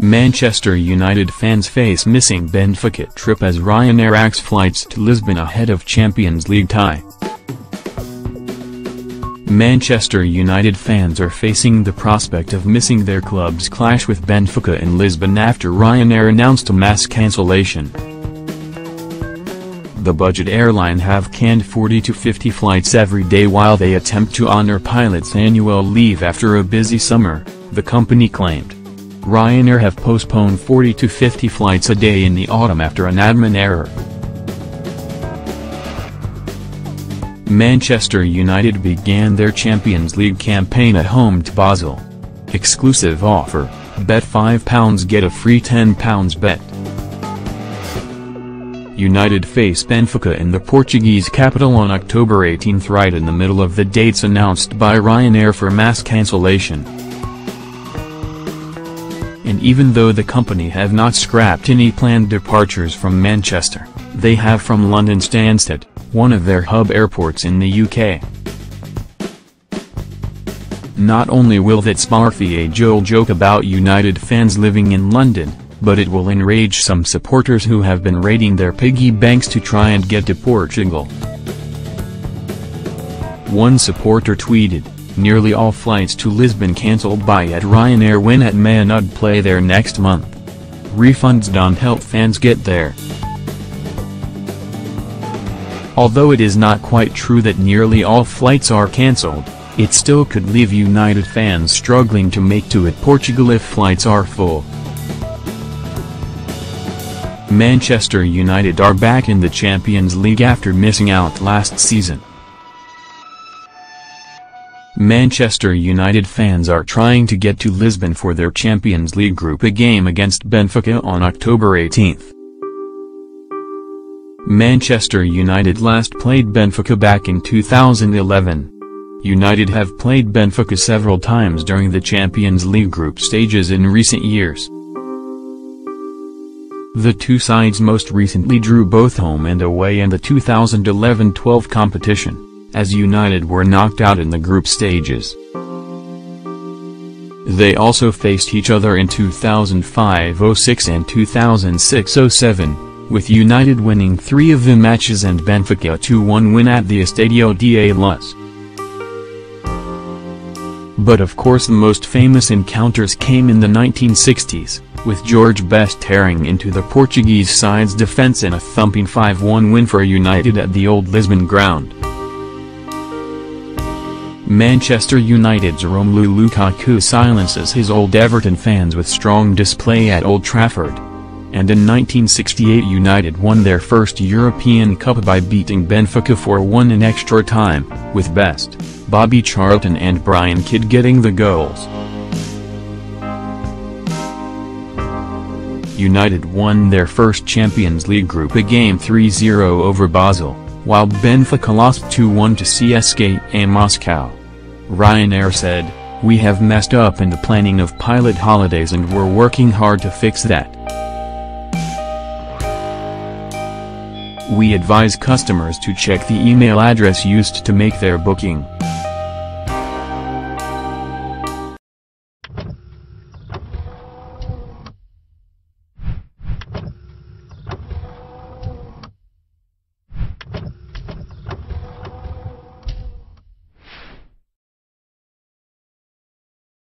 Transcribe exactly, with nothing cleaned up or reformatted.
Manchester United fans face missing Benfica trip as Ryanair axes flights to Lisbon ahead of Champions League tie. Manchester United fans are facing the prospect of missing their club's clash with Benfica in Lisbon after Ryanair announced a mass cancellation. The budget airline have canned forty to fifty flights every day while they attempt to honor pilots' annual leave after a busy summer, the company claimed. Ryanair have postponed forty to fifty flights a day in the autumn after an admin error. Manchester United began their Champions League campaign at home to Basel. Exclusive offer, bet five pounds get a free ten pounds bet. United face Benfica in the Portuguese capital on October eighteenth, right in the middle of the dates announced by Ryanair for mass cancellation. And even though the company have not scrapped any planned departures from Manchester, they have from London Stansted, one of their hub airports in the U K. Not only will that spark the age-old joke about United fans living in London, but it will enrage some supporters who have been raiding their piggy banks to try and get to Portugal. One supporter tweeted, "Nearly all flights to Lisbon cancelled by at Ryanair when at Man Ud play there next month. Refunds don't help fans get there." Although it is not quite true that nearly all flights are cancelled, it still could leave United fans struggling to make to it Portugal if flights are full. Manchester United are back in the Champions League after missing out last season. Manchester United fans are trying to get to Lisbon for their Champions League Group A game against Benfica on October eighteenth. Manchester United last played Benfica back in two thousand eleven. United have played Benfica several times during the Champions League group stages in recent years. The two sides most recently drew both home and away in the two thousand eleven twelve competition, as United were knocked out in the group stages. They also faced each other in two thousand five oh six and two thousand six oh seven, with United winning three of the matches and Benfica a two one win at the Estadio da Luz. But of course the most famous encounters came in the nineteen sixties, with George Best tearing into the Portuguese side's defence in a thumping five one win for United at the Old Lisbon ground. Manchester United's Romelu Lukaku silences his old Everton fans with strong display at Old Trafford. And in nineteen sixty-eight United won their first European Cup by beating Benfica four one in extra time, with Best, Bobby Charlton and Brian Kidd getting the goals. United won their first Champions League Group A game three zero over Basel, while Benfica lost two one to C S K A Moscow. Ryanair said, "We have messed up in the planning of pilot holidays and we're working hard to fix that. We advise customers to check the email address used to make their booking."